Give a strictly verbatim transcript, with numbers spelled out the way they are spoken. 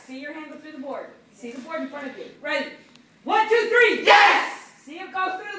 See your hand go through the board. See the board in front of you. Ready? One, two, three. Yes! See him go through